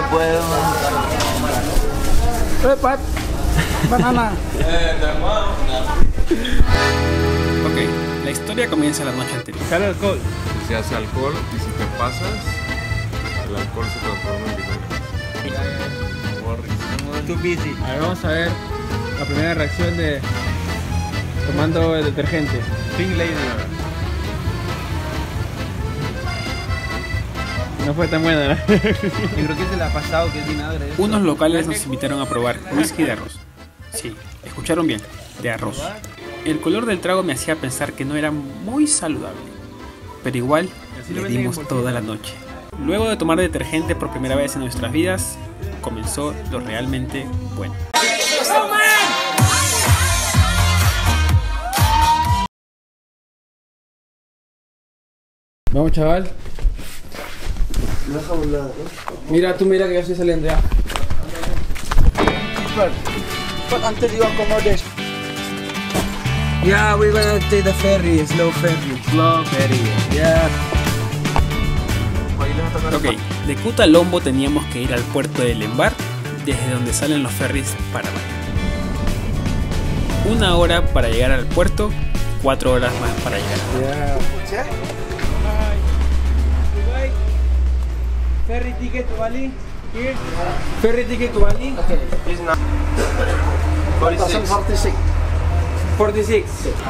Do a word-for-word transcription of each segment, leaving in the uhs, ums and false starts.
puedo. Eh, Pat. Banana. Ok, la historia comienza la noche anterior. Sale alcohol. Se hace alcohol y si te pasas, el alcohol se transforma en vinagre. Too busy. A ver, vamos a ver la primera reacción de tomando el detergente. Pink Lady. No fue tan buena, ¿no? Yo creo que se le ha pasado que es vinagre. Unos locales nos invitaron a probar whisky de arroz. Sí, escucharon bien, de arroz. El color del trago me hacía pensar que no era muy saludable, pero igual le dimos toda la noche. Luego de tomar detergente por primera vez en nuestras vidas, comenzó lo realmente bueno. Vamos, chaval. Mira, tú mira que yo estoy saliendo ya. But until you accommodate. Yeah, we're gonna take the ferry, slow ferry. Slow ferry. Yeah. Ok, de Cuta a Lombo teníamos que ir al puerto de Lembar, desde donde salen los ferries para Bali. Una hora para llegar al puerto, cuatro horas más para llegar. Yeah. Ferry ticket to Bali. Here. Ferry ticket to Bali. Okay. It's not. forty-six. forty-six. forty-six.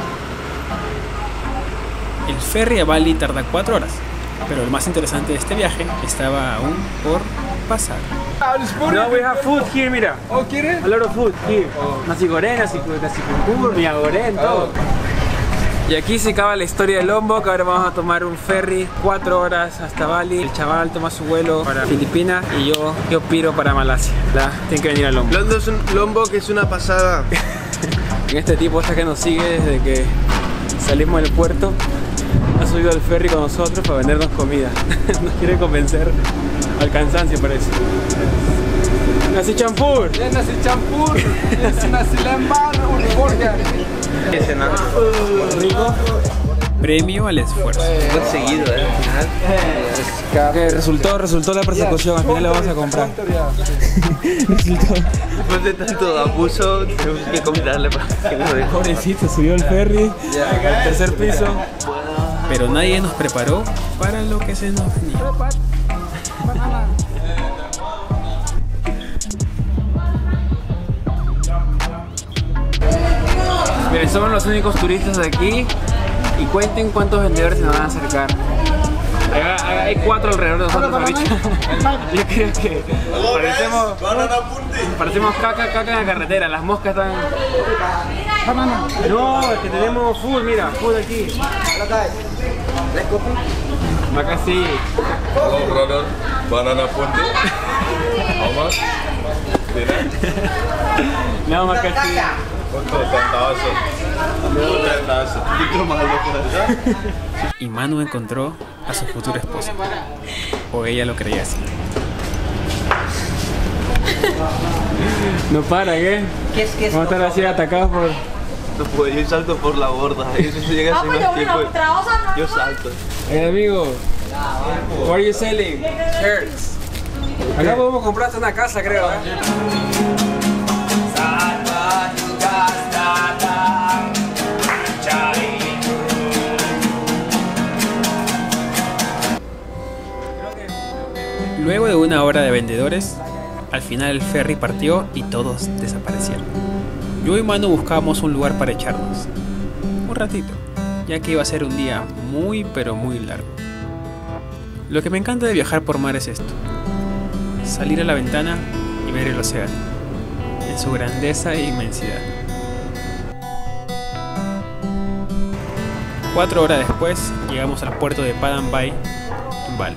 El ferry a Bali tarda cuatro horas, pero lo más interesante de este viaje estaba aún por pasar. No, we have food here, mira. Oh, ¿quieres? A lot of food here. Oh. Nasi goreng, nasi nasi kukur, mia goreng, todo. Y aquí se acaba la historia de Lombok. Ahora vamos a tomar un ferry, cuatro horas hasta Bali. El chaval toma su vuelo para Filipinas y yo, yo piro para Malasia. ¿La? Tienen que venir a Lombok. Lombok es, un, Lombok es una pasada. Este tipo está que nos sigue desde que salimos del puerto. Ha subido al ferry con nosotros para vendernos comida. Nos quiere convencer al cansancio, parece. Nasi champur. Es nasi champur, es nasi lembar, un burger. Ese nada. Rico. Premio al esfuerzo. Conseguido, eh. Al final. Okay, resultó, resultó la persecución. Al final le vamos a comprar. Resultó. Después de tanto abuso, tenemos que comprarle para que no deje. Pobrecito, subió el ferry al tercer piso. Pero nadie nos preparó para lo que se nos venía. Miren, somos los únicos turistas de aquí y cuenten cuántos vendedores se nos van a acercar. Hay, hay cuatro alrededor de nosotros ahorita. Yo creo que parecemos, parecemos caca, caca en la carretera. Las moscas están... No, es que tenemos food, mira, food aquí. Acá sí. Hello brother, banana punti. How much? No, acá sí. Y Manu encontró a su futura esposa, o ella lo creía así. No para, ¿qué? ¿Qué es que es? Vamos a estar así atacados por... No puedo, yo salto por la borda. Eso llega así más tiempo. Yo salto. Hey amigo, what are you selling? Shirts. Acá podemos comprar hasta una casa, creo, ¿eh? Luego de una hora de vendedores, al final el ferry partió y todos desaparecieron. Yo y Manu buscábamos un lugar para echarnos un ratito, ya que iba a ser un día muy pero muy largo. Lo que me encanta de viajar por mar es esto: salir a la ventana y ver el océano en su grandeza e inmensidad. Cuatro horas después llegamos al puerto de Padang Bai en Bali.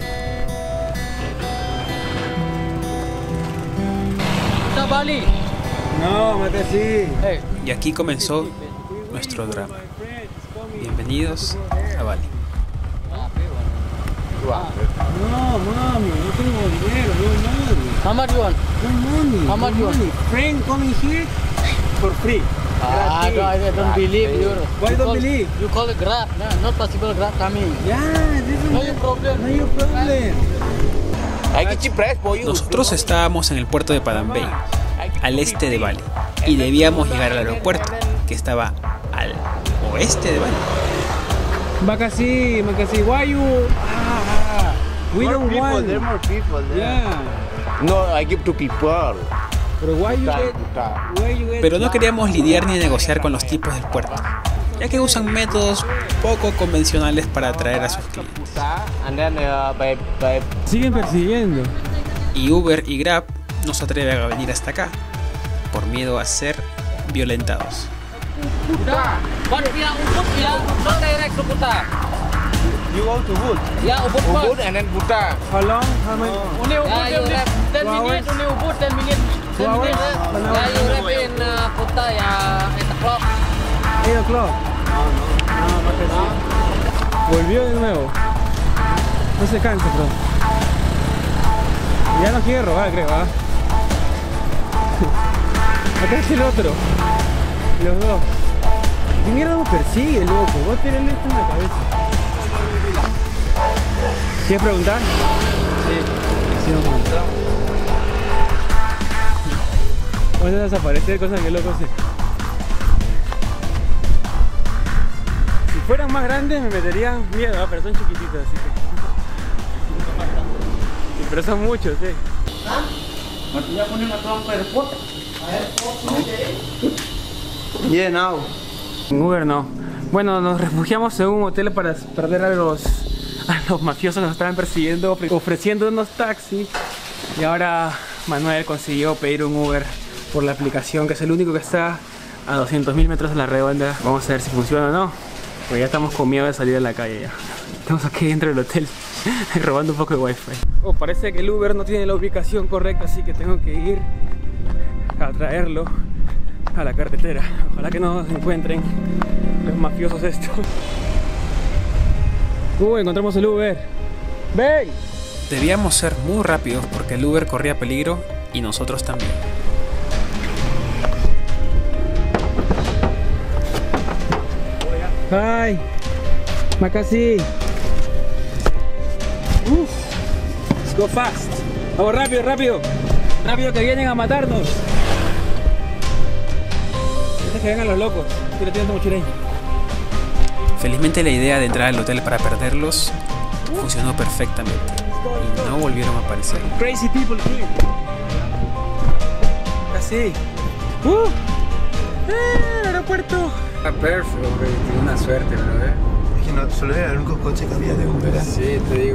Bali. No, mate sí. Hey. Y aquí comenzó nuestro drama. Bienvenidos a Bali. No, mami, no tengo dinero, no money. How much you want? No money. How much you want? Friend coming here for free. Ah, I don't, I don't believe you. Why you don't call, believe? You call it Grab, no, not possible Grab coming. Yeah, this is No your problem. no your problem. Nosotros estábamos en el puerto de Padang Bay, al este de Bali, y debíamos llegar al aeropuerto, que estaba al oeste de Bali. Makasih, makasih. Why you? Ah, we More don't people, want. there are more people there. Yeah. No, I give to people. Pero why you get? Why you get? Pero no queríamos lidiar ni negociar con los tipos del puerto, ya que usan métodos poco convencionales para atraer a sus clientes. And then uh, by, by Siguen persiguiendo. Y Uber y Grab no se atreven a venir hasta acá, por miedo a ser violentados. But we are Ubud, we are not direct to Kuta. You go to Wood. Yeah, Ubud Ubud first. and then Buta. How long? How many? Only Ubud, Yeah, you you have ten two minutes. hours? Only Ubud, ten minutes. Two ten hours? minutes. One hour? Yeah, you have in uh, Kuta, yeah, eight o'clock. eight o'clock. No, no, Makasih. Volvió de nuevo. No se cansa, bro. Ya no quiere robar, creo, ¿ah? Acá es el otro. Los dos. ¿Qué mierda nos persigue, loco? Vos tenés esto en la cabeza. ¿Quieres preguntar? Sí. Sí, nos preguntamos. Vamos a desaparecer, cosas que loco sé. Si fueran más grandes me meterían miedo, ¿ah? Pero son chiquititos, así que... Sí, pero son muchos, sí. Yeah, now. En Uber no. Bueno, nos refugiamos en un hotel para perder a los, a los mafiosos que nos estaban persiguiendo, ofreciendo unos taxis. Y ahora Manuel consiguió pedir un Uber por la aplicación, que es el único que está a doscientos mil metros de la redonda. Vamos a ver si funciona o no, porque ya estamos con miedo de salir a la calle ya. Estamos aquí dentro del hotel robando un poco de wifi. Oh, parece que el Uber no tiene la ubicación correcta, así que tengo que ir a traerlo a la carretera. Ojalá que no nos encuentren los mafiosos estos. Uh, encontramos el Uber. ¡Ven! Debíamos ser muy rápidos porque el Uber corría peligro y nosotros también. Hi, Makasih. Uh, let's go fast. Vamos rápido, rápido. Rápido que vienen a matarnos. Antes que vengan los locos. Tira, tira tu mochila ahí. Felizmente la idea de entrar al hotel para perderlos funcionó perfectamente y no volvieron a aparecer. Crazy people here. Casi. Uh, eh, el aeropuerto. Ah, perfecto, hombre, tiene una suerte, bro, ¿eh? Es que no, solo era el único coche que había de Uber. Sí, te digo.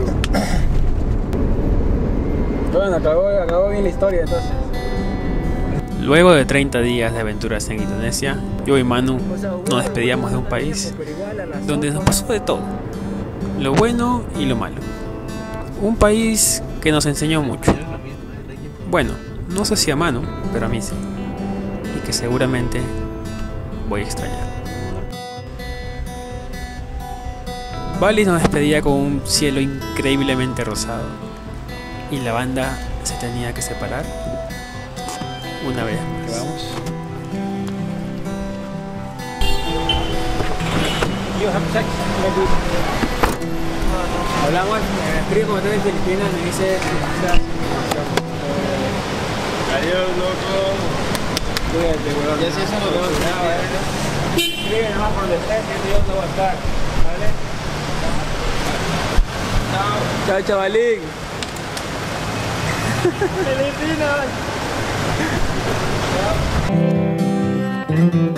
Bueno, acabó, acabó bien la historia entonces. Luego de treinta días de aventuras en Indonesia, yo y Manu nos despedíamos de un país donde nos pasó de todo, lo bueno y lo malo. Un país que nos enseñó mucho. Bueno, no sé si a Manu, pero a mí sí. Y que seguramente voy a extrañar. Bali nos despedía con un cielo increíblemente rosado y la banda se tenía que separar una vez más. Vamos. You have sex, maybe. Hablamos, me escribe como estoy en Filipinas, me dice Adiós, loco. cuídate, weón. Ya si eso lo vemos. Escribe nomás por donde estés, que yo no voy a estar, ¿vale? Chao, chavalín. Filipinas.